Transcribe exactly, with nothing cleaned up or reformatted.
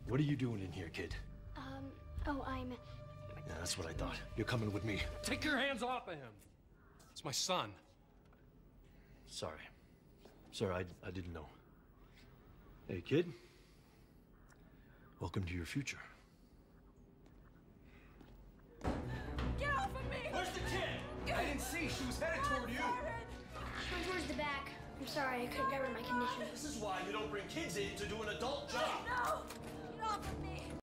What are you doing in here, kid? Um, oh, I'm... Yeah, that's what I thought. You're coming with me. Take your hands off of him. It's my son. Sorry. Sir, I, I didn't know. Hey, kid. Welcome to your future. Get off of me! Where's the kid? I didn't see. She was headed toward you. She went towards the back. I'm sorry, I couldn't cover my condition. This is why you don't bring kids in to do an adult job. No! Get off of me!